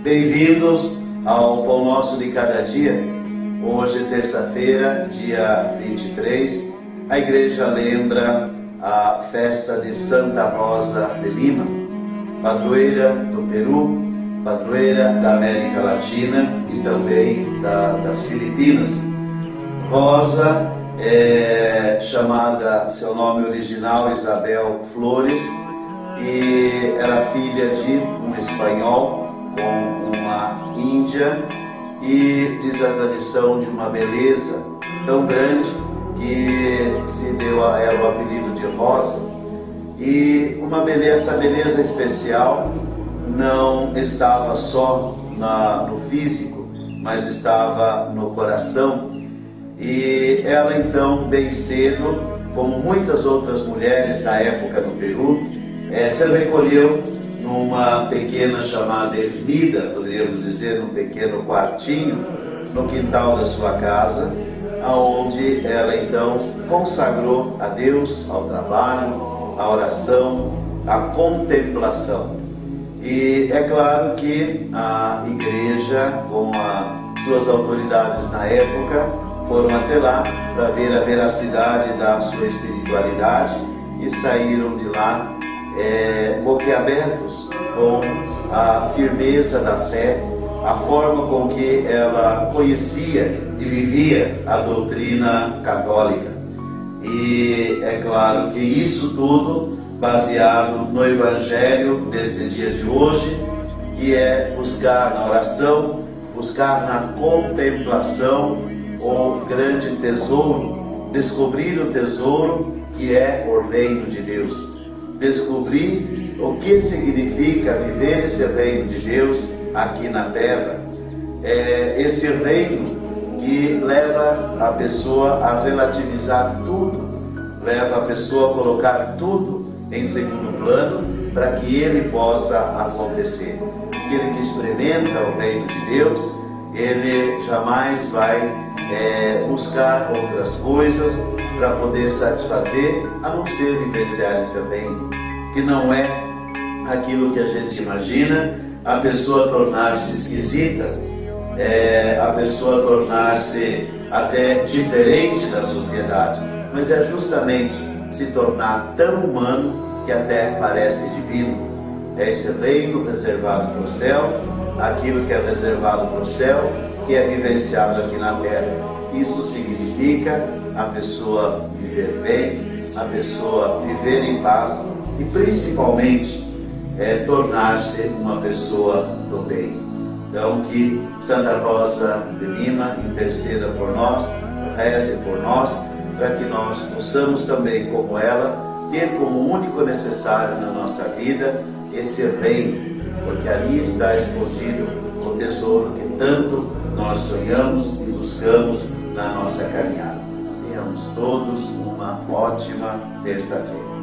Bem-vindos ao Pão Nosso de Cada Dia. Hoje, terça-feira, dia 23, a igreja lembra a festa de Santa Rosa de Lima, padroeira do Peru, padroeira da América Latina e também das Filipinas. Rosa é chamada, seu nome original, Isabel Flores, e era filha de um espanhol com uma índia, e diz a tradição de uma beleza tão grande que se deu a ela o apelido de Rosa. E essa beleza especial não estava só no físico, mas estava no coração. E ela então, bem cedo, como muitas outras mulheres da época no Peru, se recolheu numa pequena chamada ermida, poderíamos dizer, num pequeno quartinho, no quintal da sua casa, onde ela então consagrou a Deus, ao trabalho, à oração, à contemplação. E é claro que a igreja, com as suas autoridades na época, foram até lá para ver a veracidade da sua espiritualidade e saíram de lá boquiabertos com a firmeza da fé, a forma com que ela conhecia e vivia a doutrina católica. E é claro que isso tudo baseado no Evangelho desse dia de hoje, que é buscar na oração, buscar na contemplação o grande tesouro, descobrir o tesouro que é o reino de Deus. Descobrir o que significa viver esse reino de Deus aqui na terra. Esse reino que leva a pessoa a relativizar tudo, leva a pessoa a colocar tudo em segundo plano para que ele possa acontecer. Aquele que experimenta o reino de Deus, ele jamais vai buscar outras coisas para poder satisfazer, a não ser vivenciar esse reino, que não é aquilo que a gente imagina, a pessoa tornar-se esquisita, a pessoa tornar-se até diferente da sociedade, mas é justamente se tornar tão humano que até parece divino. É esse reino reservado para o céu, aquilo que é reservado para o céu, que é vivenciado aqui na terra. Isso significa a pessoa viver bem, a pessoa viver em paz e principalmente tornar-se uma pessoa do bem. Então que Santa Rosa de Lima interceda por nós, reze por nós, para que nós possamos também, como ela, ter como único necessário na nossa vida esse reino, porque ali está escondido o tesouro que tanto nós sonhamos e buscamos na nossa caminhada. Tenhamos todos uma ótima terça-feira.